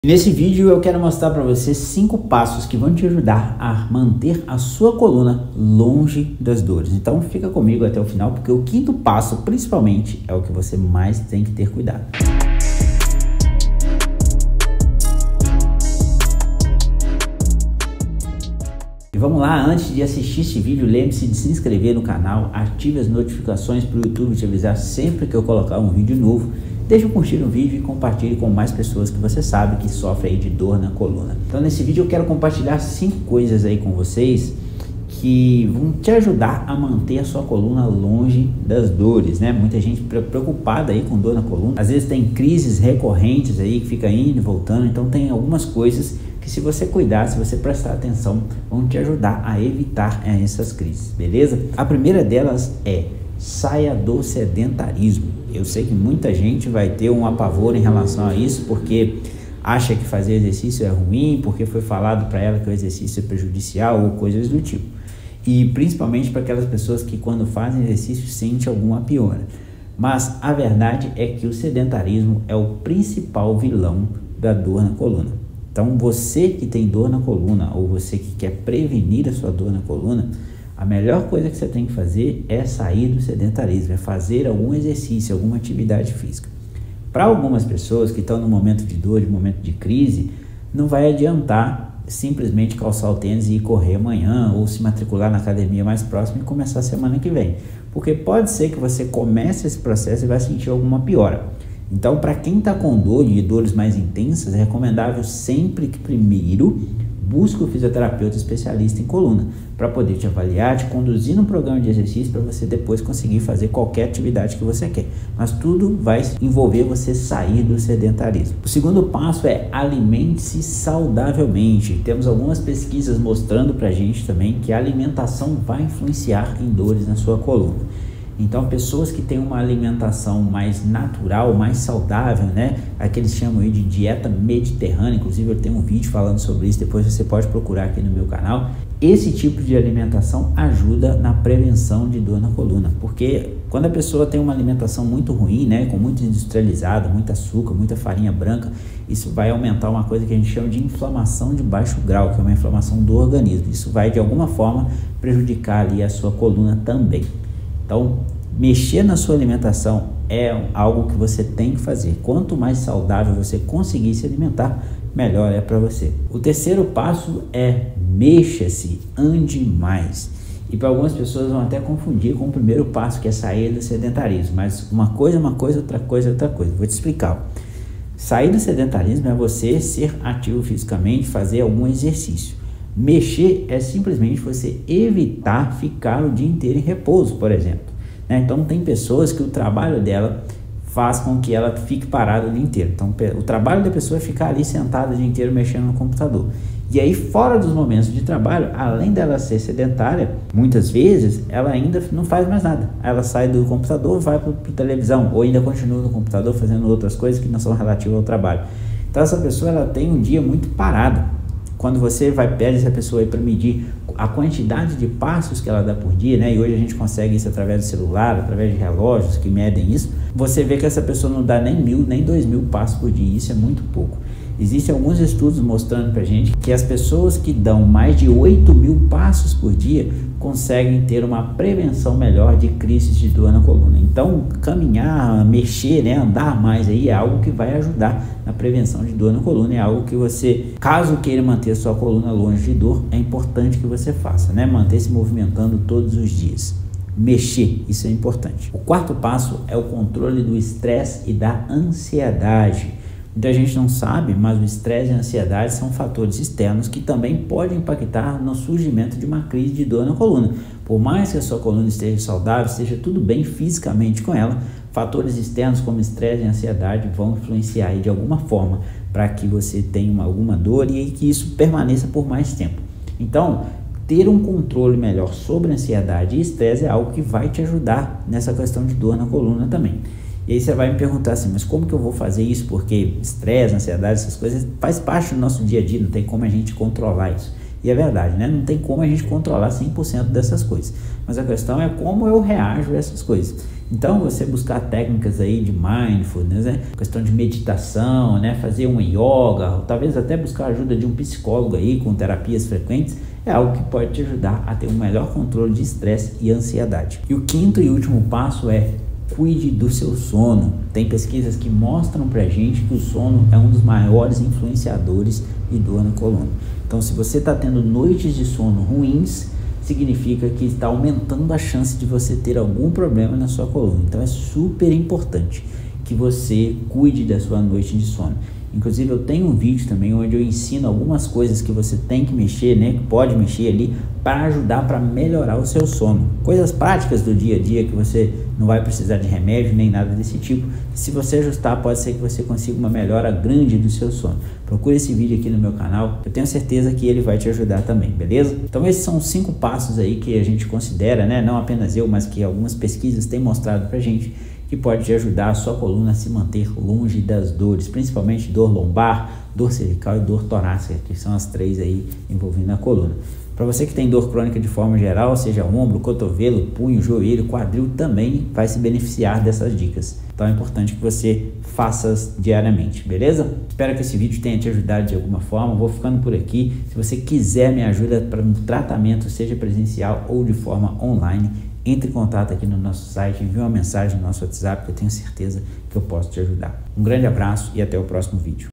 Nesse vídeo eu quero mostrar para você 5 passos que vão te ajudar a manter a sua coluna longe das dores. Então fica comigo até o final, porque o quinto passo principalmente é o que você mais tem que ter cuidado. E vamos lá, antes de assistir esse vídeo, lembre-se de se inscrever no canal, ative as notificações para o YouTube te avisar sempre que eu colocar um vídeo novo. Deixa eu curtir o vídeo e compartilhe com mais pessoas que você sabe que sofrem aí de dor na coluna. Então nesse vídeo eu quero compartilhar 5 coisas aí com vocês que vão te ajudar a manter a sua coluna longe das dores, né? Muita gente preocupada aí com dor na coluna, às vezes tem crises recorrentes aí que fica indo e voltando, então tem algumas coisas que se você cuidar, se você prestar atenção, vão te ajudar a evitar essas crises, beleza? A primeira delas é: saia do sedentarismo. Eu sei que muita gente vai ter um apavor em relação a isso, porque acha que fazer exercício é ruim, porque foi falado para ela que o exercício é prejudicial ou coisas do tipo. E principalmente para aquelas pessoas que quando fazem exercício sentem alguma piora. Mas a verdade é que o sedentarismo é o principal vilão da dor na coluna. Então você que tem dor na coluna ou você que quer prevenir a sua dor na coluna, a melhor coisa que você tem que fazer é sair do sedentarismo, é fazer algum exercício, alguma atividade física. Para algumas pessoas que estão no momento de dor, de momento de crise, não vai adiantar simplesmente calçar o tênis e ir correr amanhã ou se matricular na academia mais próxima e começar a semana que vem. Porque pode ser que você comece esse processo e vai sentir alguma piora. Então, para quem está com dor e dores mais intensas, é recomendável sempre que primeiro busque o fisioterapeuta especialista em coluna para poder te avaliar, te conduzir num programa de exercício para você depois conseguir fazer qualquer atividade que você quer. Mas tudo vai envolver você sair do sedentarismo. O segundo passo é: alimente-se saudavelmente. Temos algumas pesquisas mostrando para a gente também que a alimentação vai influenciar em dores na sua coluna. Então, pessoas que têm uma alimentação mais natural, mais saudável, né? Aqueles chamam aí de dieta mediterrânea, inclusive eu tenho um vídeo falando sobre isso, depois você pode procurar aqui no meu canal. Esse tipo de alimentação ajuda na prevenção de dor na coluna, porque quando a pessoa tem uma alimentação muito ruim, né? Com muito industrializada, muito açúcar, muita farinha branca, isso vai aumentar uma coisa que a gente chama de inflamação de baixo grau, que é uma inflamação do organismo. Isso vai de alguma forma prejudicar ali a sua coluna também. Então, mexer na sua alimentação é algo que você tem que fazer. Quanto mais saudável você conseguir se alimentar, melhor é para você. O terceiro passo é: mexa-se, ande mais. E para algumas pessoas vão até confundir com o primeiro passo, que é sair do sedentarismo. Mas uma coisa é uma coisa, outra coisa é outra coisa. Vou te explicar. Sair do sedentarismo é você ser ativo fisicamente, fazer algum exercício. Mexer é simplesmente você evitar ficar o dia inteiro em repouso, por exemplo, né? Então tem pessoas que o trabalho dela faz com que ela fique parada o dia inteiro. Então o trabalho da pessoa é ficar ali sentada o dia inteiro mexendo no computador. E aí, fora dos momentos de trabalho, além dela ser sedentária, muitas vezes ela ainda não faz mais nada. Ela sai do computador, vai para a televisão, ou ainda continua no computador fazendo outras coisas que não são relativas ao trabalho. Então essa pessoa ela tem um dia muito parada. Quando você pede essa pessoa aí para medir a quantidade de passos que ela dá por dia, né? E hoje a gente consegue isso através do celular, através de relógios que medem isso. Você vê que essa pessoa não dá nem 1.000, nem 2.000 passos por dia. Isso é muito pouco. Existem alguns estudos mostrando pra gente que as pessoas que dão mais de 8.000 passos por dia conseguem ter uma prevenção melhor de crises de dor na coluna. Então, caminhar, mexer, né, andar mais aí é algo que vai ajudar na prevenção de dor na coluna. É algo que você, caso queira manter a sua coluna longe de dor, é importante que você faça, né? Manter se movimentando todos os dias. Mexer, isso é importante. O quarto passo é o controle do estresse e da ansiedade. Muita gente não sabe, mas o estresse e a ansiedade são fatores externos que também podem impactar no surgimento de uma crise de dor na coluna. Por mais que a sua coluna esteja saudável, esteja tudo bem fisicamente com ela, fatores externos como estresse e ansiedade vão influenciar aí de alguma forma para que você tenha alguma dor e que isso permaneça por mais tempo. Então, ter um controle melhor sobre ansiedade e estresse é algo que vai te ajudar nessa questão de dor na coluna também. E aí você vai me perguntar assim: mas como que eu vou fazer isso? Porque estresse, ansiedade, essas coisas faz parte do nosso dia a dia, não tem como a gente controlar isso. E é verdade, né? Não tem como a gente controlar 100% dessas coisas. Mas a questão é como eu reajo a essas coisas. Então você buscar técnicas aí de mindfulness, né? Questão de meditação, né? Fazer uma yoga, ou talvez até buscar a ajuda de um psicólogo aí com terapias frequentes, é algo que pode te ajudar a ter um melhor controle de estresse e ansiedade. E o quinto e último passo é: cuide do seu sono. Tem pesquisas que mostram pra gente que o sono é um dos maiores influenciadores de dor na coluna. Então, se você está tendo noites de sono ruins, significa que está aumentando a chance de você ter algum problema na sua coluna. Então, é super importante que você cuide da sua noite de sono. Inclusive, eu tenho um vídeo também onde eu ensino algumas coisas que você tem que mexer, né? Que pode mexer ali para ajudar para melhorar o seu sono. Coisas práticas do dia a dia que você não vai precisar de remédio nem nada desse tipo. Se você ajustar, pode ser que você consiga uma melhora grande do seu sono. Procure esse vídeo aqui no meu canal, eu tenho certeza que ele vai te ajudar também, beleza? Então esses são 5 passos aí que a gente considera, né? Não apenas eu, mas que algumas pesquisas têm mostrado pra gente, que pode te ajudar a sua coluna a se manter longe das dores, principalmente dor lombar, dor cervical e dor torácica, que são as 3 aí envolvendo a coluna. Para você que tem dor crônica de forma geral, seja ombro, cotovelo, punho, joelho, quadril, também vai se beneficiar dessas dicas. Então é importante que você faça diariamente, beleza? Espero que esse vídeo tenha te ajudado de alguma forma. Vou ficando por aqui. Se você quiser me ajuda para um tratamento, seja presencial ou de forma online, entre em contato aqui no nosso site, envie uma mensagem no nosso WhatsApp, que eu tenho certeza que eu posso te ajudar. Um grande abraço e até o próximo vídeo.